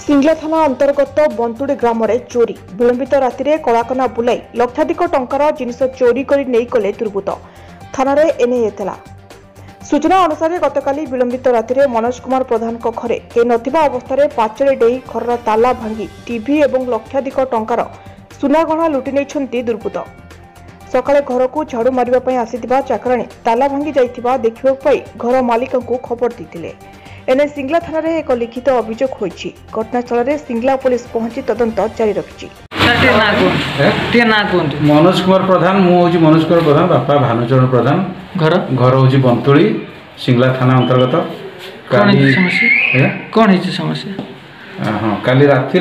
सिंगला थाना अंतर्गत बंतुड़ी ग्राम में चोरी विलंबित राति में कलाकना बुलाई लक्षाधिक टंकार जिनिस चोरी कर नहीं गले दुर्बृत्त थाना एने सूचना अनुसार गतकाली विलंबित राति में मनोज कुमार प्रधान घरे के नथिबा अवस्था पाचरे डेई घर ताला भांगी टीवी और लक्षाधिक टंकार सुनागहना लुटि नहीं दुर्बृत्त सकाळे घर को झाड़ू मारिबा आसीथिबा चाकराणी ताला भांगी जाइथिबा देखिबा पाई घर मालिक को खबर देथिले। एने सिंगला थाना रे एक लिखित अभियोग होईछि। घटनास्थल रे सिंगला पुलिस पहुंची तदंत जारी रखिछि। मनोज कुमार प्रधान मुझे मनोज कुमार प्रधान बापा भानुचरण प्रधान घर हूँ बंतुड़ी सिंगला थाना अंतर्गत कौन समस्या हाँ काली राति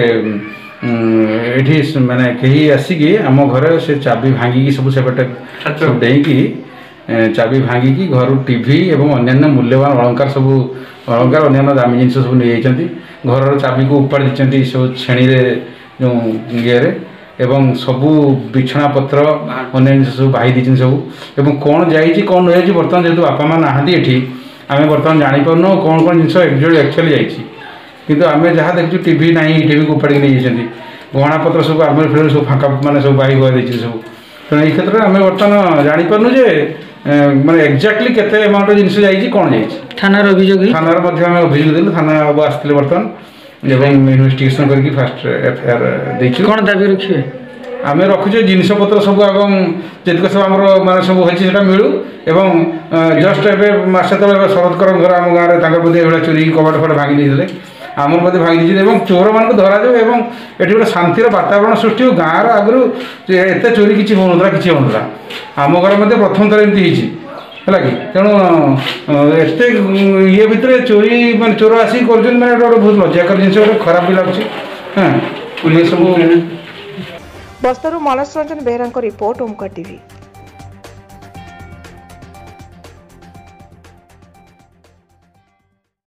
एठी माने कहीं आसिकी आम घर से चाबी भांगिकी सब सेपटे सब डेईकी चाबी भांगिकी घर टीवी एवं अन्य मूल्यवान अलंकार सब अलंकार अन्य दामी जिन सब नहीं जाती घर चाबी को उपाड़ी दी सब छेणी जो ये एवं सबू बिछना पत्र अन्य जिन सब बाही दी सब एवं कौन जाइए कौन रही बर्तमान जेहतु बापा माँ नहांती एठी आम बर्तमान जापार कौन कौन जिन एक्चुअली जाइए किंतु आम जहाँ देखु टीवी ना टीवी को उपाड़ी नहीं जाती गहना पत्र सब आम फिर सब फाँका मैंने सब बाही गुआ देती सब तेणु ये क्षेत्र में आम बर्तमान जापारू जे माने एक्जाक्टली केते अमाउंट जिन जाइए कौन जाइए थाना अभियोग अभियोग देलु थाना आसते बर्तमान एवं इन्वेस्टिगेशन करके फास्ट एफआईआर देछु कौन दाबी रखिए आम रखुचे जिनस पत्र सब आगम जितक सब आम माने सब होता मिलू एवं जस्ट एवं मसे तले शरदकर घर आम गाँव में चोरी कबाट फट भांगी नहीं आमर मध्य भांगी देते चोर मान धरा जाऊ एवं ये गोटे शांतिर वातावरण सृष्टि हो गाँव आगु एत चोरी किसी होना किसी होना आम घर मध्य प्रथम थर एमती है कि तेणु एत ये भितर चोरी मान चोर आसिक कर बहुत लज्जाकर जिन गोटे खराब भी लगुच हाँ पुलिस सब बस्तरू मनोज रंजन बेहरा रिपोर्ट ओमकार टीवी।